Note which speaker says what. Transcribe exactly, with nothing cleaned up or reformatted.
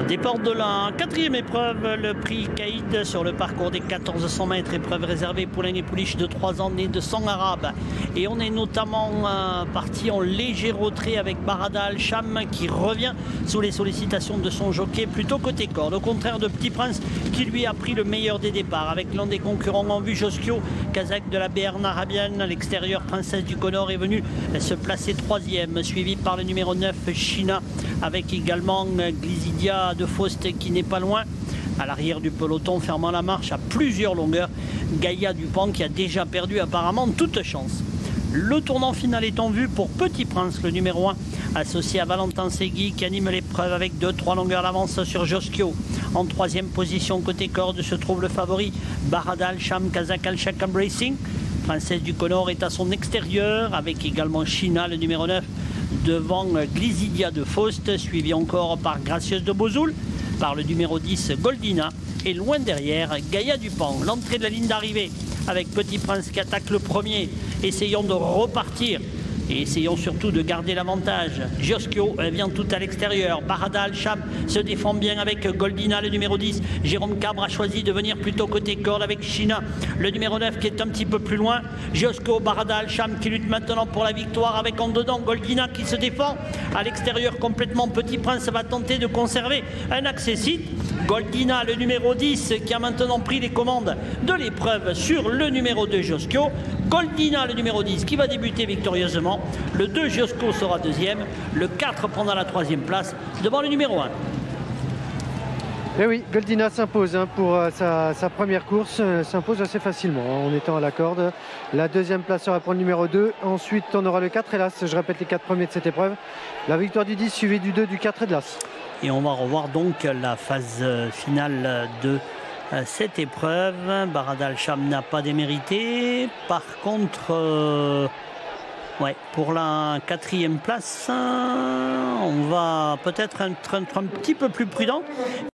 Speaker 1: Départ de la quatrième épreuve, le prix Caïd sur le parcours des quatorze cents mètres, épreuve réservée poulain et pouliche de trois ans né de sang arabe. Et on est notamment euh, parti en léger retrait avec Barada Al-Cham qui revient sous les sollicitations de son jockey plutôt côté corde. Au contraire de Petit Prince qui lui a pris le meilleur des départs avec l'un des concurrents en vue, Joskio, Kazakh de la Béarn arabienne. À l'extérieur, Princesse du Connor est venue se placer troisième, suivi par le numéro neuf, China, avec également Glizidia de Faust qui n'est pas loin. À l'arrière du peloton, fermant la marche à plusieurs longueurs, Gaïa Dupont qui a déjà perdu apparemment toute chance. Le tournant final est en vue pour Petit Prince, le numéro un, associé à Valentin Segui qui anime l'épreuve avec deux trois longueurs d'avance sur Joskio. En troisième position côté corde se trouve le favori Barada Al-Cham, Kazakh Al-Shakam Racing. Princesse du Connor est à son extérieur avec également China, le numéro neuf, devant Glizidia de Faust, suivi encore par Gracieuse de Bozoul, par le numéro dix Goldina et loin derrière Gaïa Dupont. L'entrée de la ligne d'arrivée avec Petit Prince qui attaque le premier. Essayons de repartir et essayons surtout de garder l'avantage. Joskio vient tout à l'extérieur. Barada Al-Cham se défend bien avec Goldina, le numéro dix. Jérôme Cabre a choisi de venir plutôt côté corde avec China, le numéro neuf qui est un petit peu plus loin. Joskio, Barada Al-Cham qui lutte maintenant pour la victoire avec en dedans Goldina qui se défend. À l'extérieur complètement, Petit Prince va tenter de conserver un accessite. Goldina, le numéro dix, qui a maintenant pris les commandes de l'épreuve sur le numéro deux Joskio. Goldina, le numéro dix, qui va débuter victorieusement. Le deux, Joskio, sera deuxième. Le quatre prendra la troisième place devant le numéro un.
Speaker 2: Et oui, Goldina s'impose hein, pour euh, sa, sa première course, euh, s'impose assez facilement hein, en étant à la corde. La deuxième place sera pour le numéro deux. Ensuite, on aura le quatre, hélas, je répète les quatre premiers de cette épreuve. La victoire du dix, suivie du deux, du quatre et de l'As.
Speaker 1: Et on va revoir donc la phase finale de cette épreuve. Barada Al-Cham n'a pas démérité. Par contre, euh, ouais, pour la quatrième place, on va peut-être être un, un, un petit peu plus prudent.